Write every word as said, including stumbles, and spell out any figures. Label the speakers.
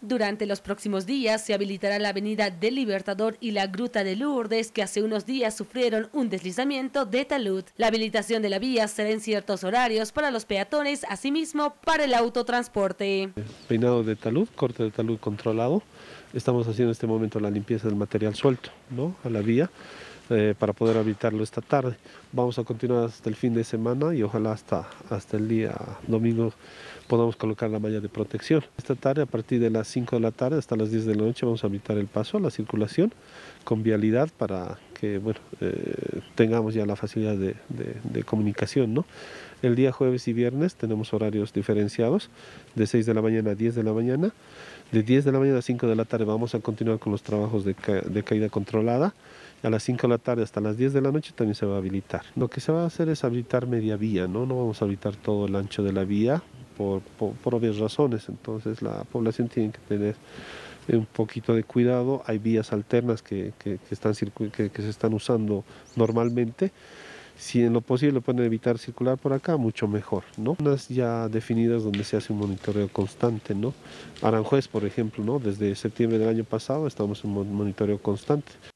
Speaker 1: Durante los próximos días se habilitará la avenida del Libertador y la Gruta de Lourdes, que hace unos días sufrieron un deslizamiento de talud. La habilitación de la vía será en ciertos horarios para los peatones, asimismo para el autotransporte.
Speaker 2: Peinado de talud, corte de talud controlado. Estamos haciendo en este momento la limpieza del material suelto, ¿no?, a la vía, eh, para poder habilitarlo esta tarde. Vamos a continuar hasta el fin de semana y ojalá hasta, hasta el día domingo podamos colocar la malla de protección. Esta tarde, a partir de las cinco de la tarde hasta las diez de la noche, vamos a habilitar el paso, la circulación con vialidad para que, bueno, eh, tengamos ya la facilidad de, de, de comunicación, ¿no? El día jueves y viernes tenemos horarios diferenciados, de seis de la mañana a diez de la mañana. De diez de la mañana a cinco de la tarde vamos a continuar con los trabajos de, ca de caída controlada. A las cinco de la tarde hasta las diez de la noche también se va a habilitar. Lo que se va a hacer es habilitar media vía, ¿no? No vamos a habilitar todo el ancho de la vía por, por, por obvias razones. Entonces la población tiene que tener un poquito de cuidado. Hay vías alternas que, que, que, están que, que se están usando normalmente. Si en lo posible pueden evitar circular por acá, mucho mejor, ¿no? Unas ya definidas donde se hace un monitoreo constante, ¿no? Aranjuez, por ejemplo, ¿no? Desde septiembre del año pasado estamos en un monitoreo constante.